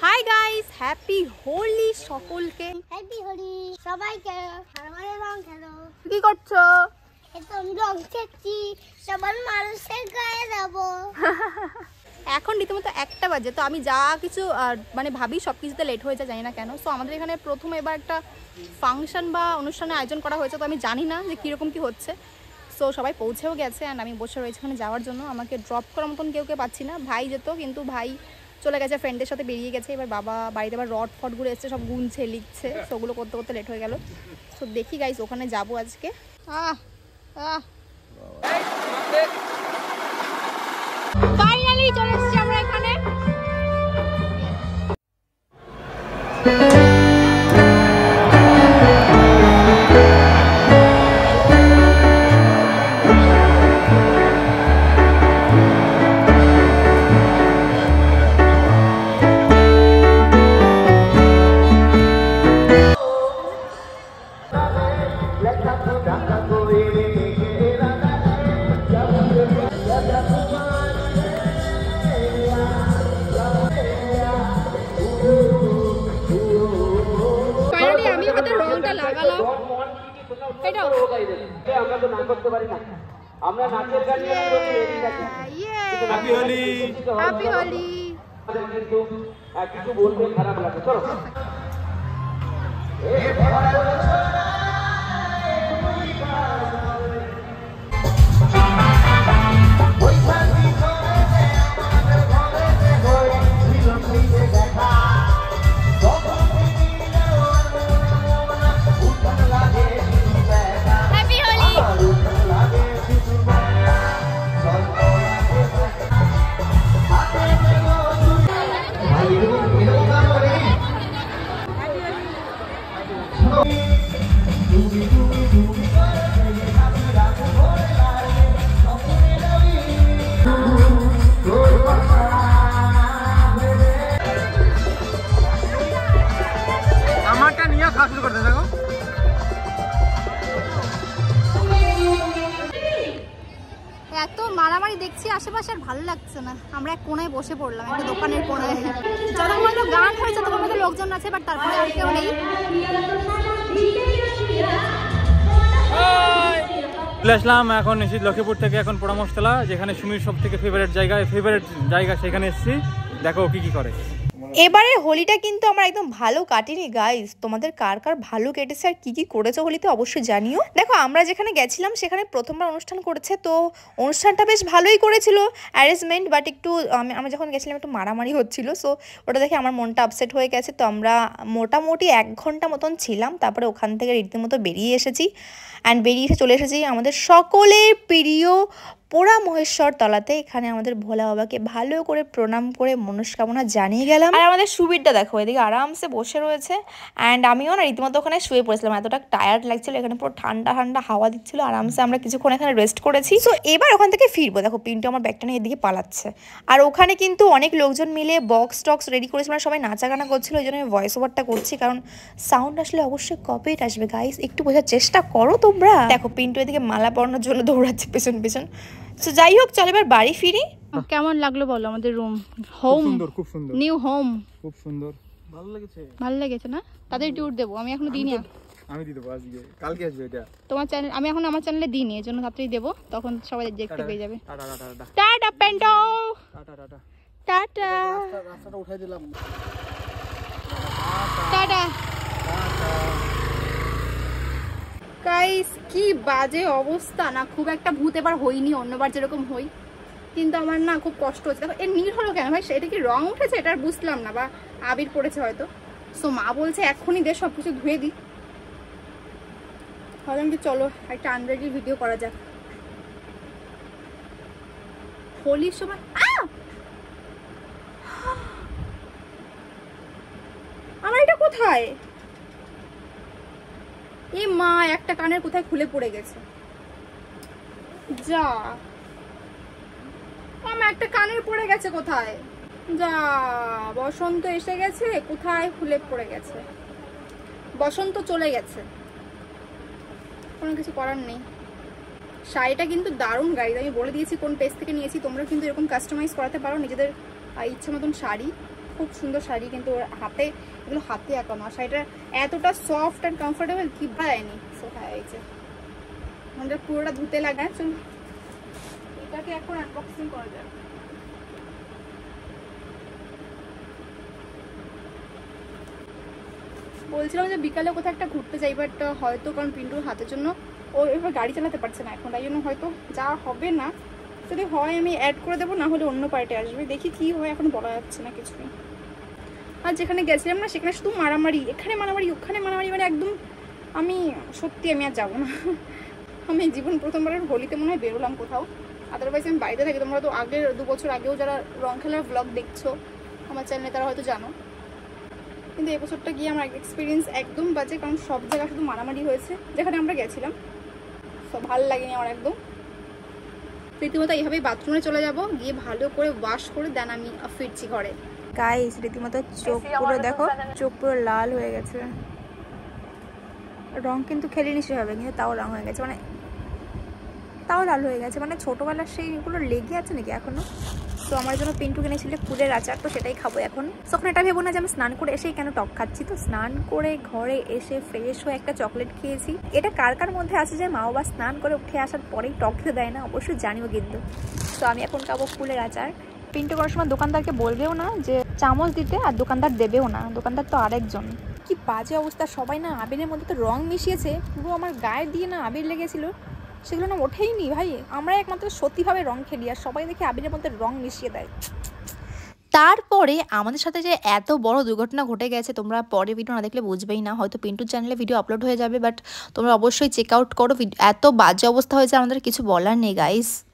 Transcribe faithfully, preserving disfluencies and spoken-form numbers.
Hi guys, happy Holi সকলকে। Happy Holi সবাইকে। আমাদের রং খেলো। কি করছো? এটা আমি রং খেলছি, সবার মানুষের গায়ে দেবো। এখন রীতিমতো একটা বাজে, তো আমি যা কিছু মানে ভাবি সব কিছুতে লেট হয়ে যায়, জানি না কেন। সো আমাদের এখানে প্রথম এবার একটা ফাংশন বা অনুষ্ঠানের আয়োজন করা হয়েছে, তো আমি জানি না যে কীরকম কী হচ্ছে। সো সবাই পৌঁছেও গেছে অ্যান্ড আমি বসে রয়েছি ওখানে যাওয়ার জন্য। আমাকে ড্রপ করার মতন কেউ কেউ পাচ্ছি না। ভাই যেত, কিন্তু ভাই চলে গেছে, ফ্রেন্ডের সাথে বেরিয়ে গেছে। এবার বাবা বাড়িতে আবার রড ফটগুলো এসছে, সব গুনছে লিখছে, সো ওগুলো করতে করতে লেট হয়ে গেল। সো দেখি গাইস, ওখানে যাবো আজকে। আহ আহ ফাইনালি চলে এসেছি আমরা এখানে। আমরা নাচের গান নিয়ে হ্যাপি হোলি হ্যাপি হোলি। কিন্তু কিছু বলতে খারাপ লাগে। চলো আমারটা নিয়ে খাওয়া শুরু করতে থাকো। এত মারামারি দেখছি আশেপাশে, আর ভালো লাগছে না। আমরা এক কোনায় বসে পড়লাম, একটা দোকানের কোনায়। যতক্ষণ তো গান হয়েছে তখন তো লোকজন আছে, বাট তারপরে আর কেউ নেই। চলে আসলাম এখন এসেছি লক্ষ্মীপুর থেকে, এখন পোড়ামশতলা, যেখানে সুমির সব থেকে ফেভারিট জায়গা ফেভারিট জায়গা সেখানে এসেছি। দেখো কি কি করে। এবারে হোলিটা কিন্তু আমার একদম ভালো কাটেনি গাইস। তোমাদের কার কার ভালো কেটেছে আর কি কি করেছে হোলিতে অবশ্যই জানিও। দেখো আমরা যেখানে গেছিলাম সেখানে প্রথমবার অনুষ্ঠান করেছে, তো অনুষ্ঠানটা বেশ ভালোই করেছিল অ্যারেঞ্জমেন্ট, বাট একটু আমি আমি যখন গেছিলাম একটু মারামারি হচ্ছিল। সো ওটা দেখে আমার মনটা আপসেট হয়ে গেছে। তো আমরা মোটামুটি এক ঘন্টা মতন ছিলাম, তারপরে ওখান থেকে রীতিমতো বেরিয়ে এসেছি। অ্যান্ড বেরিয়ে এসে চলে এসেছি আমাদের সকলের প্রিয় পোড়া মহেশ্বর তলাতে। এখানে আমাদের ভোলা বাবাকে ভালো করে প্রণাম করে মনস্কামনা জানিয়ে গেলাম। আর আমাদের সুবিরটা দেখো এদিকে আরামসে বসে রয়েছে, অ্যান্ড আমিও না রীতিমতো ওখানে শুয়ে পড়েছিলাম, এতটা টায়ার্ড লাগছিল। এখানে পুরো ঠান্ডা ঠান্ডা হাওয়া দিচ্ছিল, আরামসে আমরা কিছুক্ষণ এখানে রেস্ট করেছি। সো এবার ওখান থেকে ফিরবো। দেখো পিন্টু আমার ব্যাগটা নিয়ে এদিকে পালাচ্ছে। আর ওখানে কিন্তু অনেক লোকজন মিলে বক্স টক্স রেডি করেছিল, মানে সবাই নাচা গানা করছিল। ওই জন্য আমি ভয়েস ওভারটা করছি, কারণ সাউন্ড আসলে অবশ্যই কপিরাইট আসবে গাইস, একটু বোঝার চেষ্টা করো তোমরা। দেখো পিন্টু এদিকে মালা পরানোর জন্য দৌড়াচ্ছে পেছন পেছন। তো যাই হোক, চল এবার বাড়ি ফিরি। কেমন লাগলো বলো আমাদের রুম? হোম, খুব সুন্দর, নিউ হোম, খুব সুন্দর, ভালো লেগেছে। ভালো লেগেছে না? তাদের ট্যুর দেবো আমি, এখনো দিইনি। আমি দিয়ে দেবো আজকে, কালকে আসবে এটা তোমার চ্যানেল, আমি এখন আমার চ্যানেলে দিইনি, এর জন্য রাত্রেই দেবো, তখন সবাই দেখতে পেয়ে যাবে। টাটা টাটা টাটা টাটা পেন্টো, টাটা টাটা টাটা রাস্তাটা উঠাই দিলাম। Tata guys. কি বাজে অবস্থা না, খুব একটা ভূত এবার হইনি, অন্যবার যেরকম হই, কিন্তু আমার না খুব কষ্ট হচ্ছে। দেখো এর নীল হলো কেন ভাই? এটা কি রং উঠেছে? এটা বুঝলাম না, বা আবির পড়েছে হয়তো। সো মা বলছে এক্ষুনি দে সব কিছু ধুয়ে দিই। ভাবলাম কি চলো একটা আনরেডি ভিডিও করা যাক হোলির সময়। আমার এটা কোথায়? এ মা, একটা কানের কোথায় খুলে পড়ে গেছে। যা, আমার একটা কানের পড়ে গেছে কোথায়? যা, বসন্ত এসে গেছে, কোথায় খুলে পড়ে গেছে। বসন্ত চলে গেছে, কোনো কিছু করার নেই। শাড়িটা কিন্তু দারুণ গাইজ, আমি বলে দিয়েছি কোন পেজ থেকে নিয়েছি। তোমরা কিন্তু এরকম কাস্টমাইজ করাতে পারো নিজেদের ইচ্ছা মতন শাড়ি। খুব সুন্দর শাড়ি, কিন্তু ওর হাতে এগুলো হাতে আঁকানো। আর শাড়িটা এতটা সফট অ্যান্ড কমফোর্টেবল কি ভাইনি। সো হ্যাঁ এই যে আমাদের পুরোটা ধুতে লাগায়। চলো এটাকে এখন আনবক্সিং করা যাক। বলছিলাম যে বিকালে কোথাও একটা ঘুরতে যাই, বাট হয়তো কারণ পিন্টুর হাতের জন্য ও এবার গাড়ি চালাতে পারছে না এখন, তাই জন্য হয়তো যা হবে না। যদি হয় আমি অ্যাড করে দেবো, না হলে অন্য পার্টে আসবে, দেখি কি হয়, এখন বলা যাচ্ছে না কিছুই। আর যেখানে গেছিলাম না সেখানে শুধু মারামারি, এখানে মারামারি ওখানে মারামারি, মানে একদম আমি সত্যি আমি আর যাবো না। আমি জীবন প্রথমবারের হোলিতে মনে হয় বেরোলাম কোথাও, আদারওয়াইজ আমি বাড়িতে থাকি। তোমরা তো আগের দু বছর আগেও যারা রং খেলার ব্লগ দেখছো আমার চ্যানেলে তারা হয়তো জানো, কিন্তু এই বছরটা গিয়ে আমার এক্সপিরিয়েন্স একদম বাজে, কারণ সব জায়গায় শুধু মারামারি হয়েছে যেখানে আমরা গেছিলাম। সব ভালো লাগেনি আমার একদম। রীতিমতো এইভাবেই বাথরুমে চলে যাব, গিয়ে ভালো করে ওয়াশ করে দেন আমি ফিরছি ঘরে। গাইস রীতিমতো চোখ পুরো দেখো, চোখ পুরো লাল হয়ে গেছে। রং কিন্তু খেলিনি সেভাবে, কিন্তু তাও রং হয়ে গেছে, মানে তাও লাল হয়ে গেছে, মানে ছোটোবেলার সেইগুলো লেগে আছে নাকি এখনো। তো আমার জন্য পিন্টু কিনেছিল কুলের আচার, তো সেটাই খাবো এখন। তখন এটা ভেবো না যে আমি স্নান করে এসেই কেন টক খাচ্ছি। তো স্নান করে ঘরে এসে ফ্রেশ হয়ে একটা চকলেট খেয়েছি। এটা কার কার মধ্যে আছে যে মা বাবা স্নান করে উঠে আসার পরেই টক খেতে দেয় না, অবশ্যই জানিও কিন্তু। তো আমি এখন খাবো কুলের আচার। পিন্টু করার সময় দোকানদারকে বলবেও না যে চামচ দিতে, আর দোকানদার দেবেও না, দোকানদার তো আরেকজন। কি বাজে অবস্থা, সবাই না আবিরের মধ্যে তো রং মিশিয়েছে, পুরো আমার গায়ে দিয়ে না আবির লেগেছিল, সেগুলো না ওঠেই নি ভাই। আমরা একমাত্র সত্যিভাবে রং খেলি, আর সবাই দেখে আবিরের মধ্যে রং মিশিয়ে দেয়। তারপরে আমাদের সাথে যে এত বড় দুর্ঘটনা ঘটে গেছে, তোমরা পরে ভিডিও না দেখলে বুঝবেই না। হয়তো পিন্টুর চ্যানেলে ভিডিও আপলোড হয়ে যাবে, বাট তোমরা অবশ্যই চেক আউট করো। এত বাজে অবস্থা হয়েছে আমাদের কিছু বলার নেই গাইস।